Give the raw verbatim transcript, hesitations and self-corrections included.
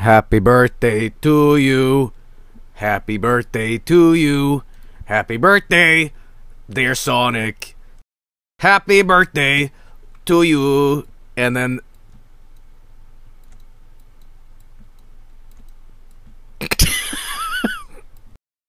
Happy birthday to you. Happy birthday to you. Happy birthday, dear Sonic. Happy birthday to you. And then